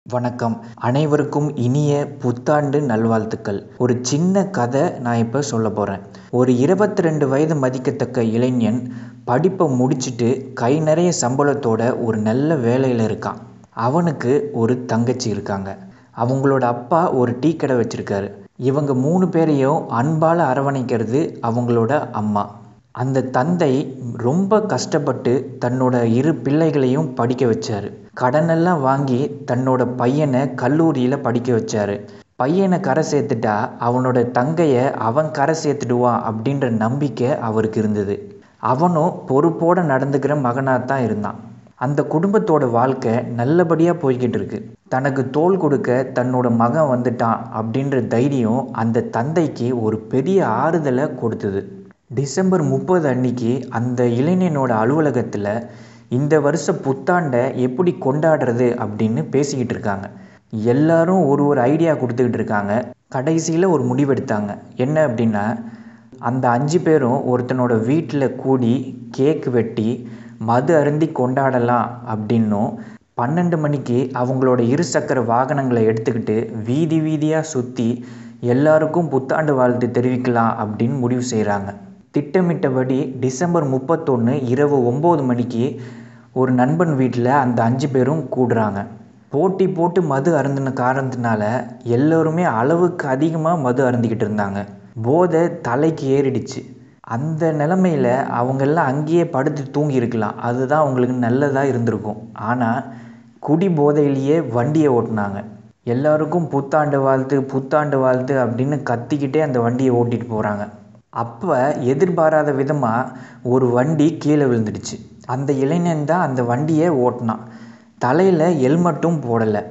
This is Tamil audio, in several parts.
வணக்கம். அனைவருக்கும் இனிய புத்தாண்டு நல்வாழ்த்துக்கள். ஒரு சின்ன கதை நான் இப்போ சொல்ல போகிறேன். ஒரு 22 வயது மதிக்கத்தக்க இளைஞன் படிப்பை முடிச்சுட்டு கை நிறைய சம்பளத்தோட ஒரு நல்ல வேலையில் இருக்கான். அவனுக்கு ஒரு தங்கச்சி இருக்காங்க. அவங்களோட அப்பா ஒரு டீ கடை வச்சுருக்காரு. இவங்க 3 பேரையும் அன்பால் அரவணைக்கிறது அவங்களோட அம்மா. அந்த தந்தை ரொம்ப கஷ்டப்பட்டு தன்னோட 2 பிள்ளைகளையும் படிக்க வச்சார். கடனெல்லாம் வாங்கி தன்னோட பையனை கல்லூரியில் படிக்க வச்சார். பையனை கரை சேர்த்துட்டா அவனோட தங்கையை அவன் கரை சேர்த்துடுவான் அப்படின்ற நம்பிக்கை அவருக்கு இருந்தது. அவனும் பொறுப்போடு நடந்துக்கிற மகனாக தான் இருந்தான். அந்த குடும்பத்தோட வாழ்க்கை நல்லபடியாக போய்கிட்டு இருக்கு. தனக்கு தோள் கொடுக்க தன்னோட மகன் வந்துட்டான் அப்படின்ற தைரியம் அந்த தந்தைக்கு ஒரு பெரிய ஆறுதலை கொடுத்தது. டிசம்பர் 30 அன்னைக்கு அந்த இளைஞனோட அலுவலகத்தில் இந்த வருஷ புத்தாண்டை எப்படி கொண்டாடுறது அப்படின்னு பேசிக்கிட்டு இருக்காங்க. எல்லாரும் ஒரு ஐடியா கொடுத்துக்கிட்டு இருக்காங்க. கடைசியில் ஒரு முடிவெடுத்தாங்க. என்ன அப்படின்னா, அந்த 5 பேரும் ஒருத்தனோட வீட்டில் கூடி கேக் வெட்டி மது அருந்தி கொண்டாடலாம் அப்படின்னும், 12 மணிக்கு அவங்களோட 2 சக்கர வாகனங்களை எடுத்துக்கிட்டு வீதி வீதியாக சுற்றி எல்லாருக்கும் புத்தாண்டு வாழ்த்து தெரிவிக்கலாம் அப்படின்னு முடிவு செய்கிறாங்க. திட்டமிட்டபடி டிசம்பர் 31 இரவு 9 மணிக்கு ஒரு நண்பன் வீட்டில் அந்த 5 பேரும் கூடுறாங்க. போட்டி போட்டு மது அருந்தின காரணத்தினால எல்லோருமே அளவுக்கு அதிகமாக மது அருந்திக்கிட்டு இருந்தாங்க. போதை தலைக்கு ஏறிடுச்சு. அந்த நிலைமையில் அவங்கெல்லாம் அங்கேயே படுத்து தூங்கி இருக்கலாம். அதுதான் அவங்களுக்கு நல்லதாக இருந்திருக்கும். ஆனால் குடி போதையிலேயே வண்டியை ஓட்டினாங்க. எல்லாருக்கும் புத்தாண்டு வாழ்த்து புத்தாண்டு வாழ்த்து அப்படின்னு கத்திக்கிட்டே அந்த வண்டியை ஓட்டிகிட்டு போகிறாங்க. அப்போ எதிர்பாராத விதமாக ஒரு வண்டி கீழே விழுந்துடுச்சு. அந்த இளைஞன் தான் அந்த வண்டியை ஓட்டினான். தலையில் ஹெல்மெட்டும் போடலை.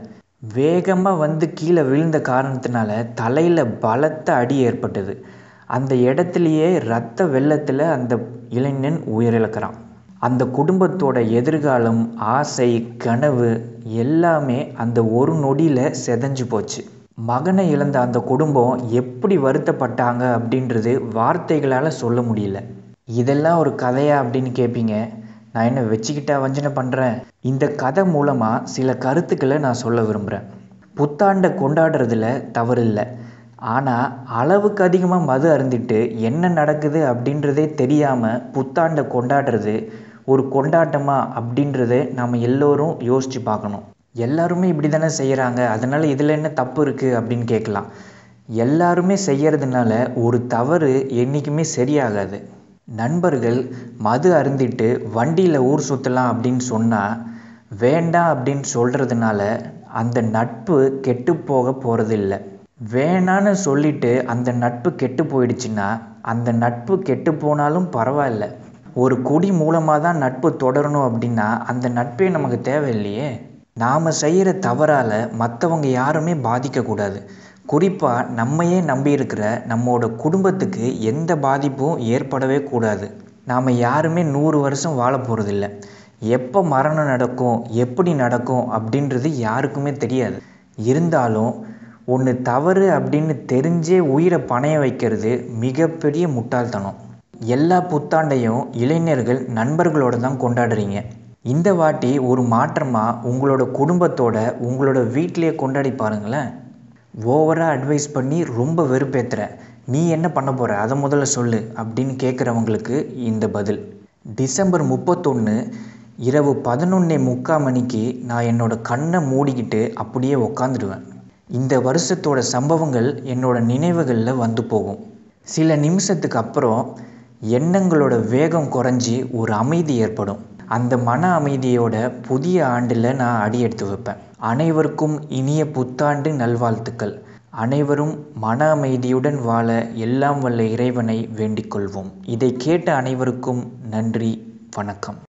வேகமாக வந்து கீழே விழுந்த காரணத்தினால தலையில் பலத்த அடி ஏற்பட்டது. அந்த இடத்துலையே இரத்த வெள்ளத்தில் அந்த இளைஞன் உயிரிழக்கிறான். அந்த குடும்பத்தோட எதிர்காலம், ஆசை, கனவு எல்லாமே அந்த ஒரு நொடியில் செதஞ்சு போச்சு. மகனை இழந்த அந்த குடும்பம் எப்படி வருத்தப்பட்டாங்க அப்படின்றது வார்த்தைகளால் சொல்ல முடியல. இதெல்லாம் ஒரு கதையா அப்படின்னு கேட்பீங்க. நான் என்ன வச்சுக்கிட்டா வஞ்சனை பண்ணுறேன்? இந்த கதை மூலமாக சில கருத்துக்களை நான் சொல்ல விரும்புகிறேன். புத்தாண்டை கொண்டாடுறதுல தவறு இல்லை. ஆனால் அளவுக்கு அதிகமாக மது அருந்திட்டு என்ன நடக்குது அப்படின்றதே தெரியாமல் புத்தாண்டை கொண்டாடுறது ஒரு கொண்டாட்டமா அப்படின்றத நாம் எல்லோரும் யோசித்து பார்க்கணும். எல்லாருமே இப்படி தானே செய்கிறாங்க, அதனால் இதில் என்ன தப்பு இருக்குது அப்படின்னு கேட்கலாம். எல்லாருமே செய்கிறதுனால ஒரு தவறு என்றைக்குமே சரியாகாது. நண்பர்கள் மது அருந்திட்டு வண்டியில் ஊர் சுற்றலாம் அப்படின்னு சொன்னால் வேண்டாம் அப்படின்னு சொல்கிறதுனால அந்த நட்பு கெட்டு போக போகிறதில்ல. வேணான்னு சொல்லிட்டு அந்த நட்பு கெட்டு போயிடுச்சுன்னா அந்த நட்பு கெட்டு போனாலும் பரவாயில்ல. ஒரு குடி மூலமாக தான் நட்பு தொடரணும் அப்படின்னா அந்த நட்பே நமக்கு தேவையில்லையே. நாம் செய்கிற தவறால் மற்றவங்க யாருமே பாதிக்கக்கூடாது. குறிப்பாக நம்மையே நம்பியிருக்கிற நம்மளோட குடும்பத்துக்கு எந்த பாதிப்பும் ஏற்படவே கூடாது. நாம் யாருமே 100 வருஷம் வாழ போகிறதில்ல. எப்போ மரணம் நடக்கும், எப்படி நடக்கும் அப்படின்றது யாருக்குமே தெரியாது. இருந்தாலும் ஒன்று தவறு அப்படின்னு தெரிஞ்சே உயிரை பணைய வைக்கிறது மிகப்பெரிய முட்டாள்தனம். எல்லா புத்தாண்டையும் இளைஞர்கள் நண்பர்களோடு தான் கொண்டாடுறீங்க. இந்த வாட்டி ஒரு மாற்றமாக உங்களோட குடும்பத்தோட உங்களோட வீட்டிலேயே கொண்டாடி பாருங்களேன். ஓவராக அட்வைஸ் பண்ணி ரொம்ப வெறுப்பேற்றுற, நீ என்ன பண்ண போகிற அதை முதல்ல சொல்லு அப்படின்னு கேட்குறவங்களுக்கு இந்த பதில். டிசம்பர் 31 இரவு 11:45 மணிக்கு நான் என்னோடய கண்ணை மூடிக்கிட்டு அப்படியே உக்காந்துடுவேன். இந்த வருஷத்தோட சம்பவங்கள் என்னோட நினைவுகளில் வந்து போகும். சில நிமிஷத்துக்கு அப்புறம் எண்ணங்களோட வேகம் குறைஞ்சி ஒரு அமைதி ஏற்படும். அந்த மன அமைதியோட புதிய ஆண்டில் நான் அடி எடுத்து வைப்பேன். அனைவருக்கும் இனிய புத்தாண்டு நல்வாழ்த்துக்கள். அனைவரும் மன அமைதியுடன் வாழ எல்லாம் வல்ல இறைவனை வேண்டிக் கொள்வோம். இதை கேட்ட அனைவருக்கும் நன்றி. வணக்கம்.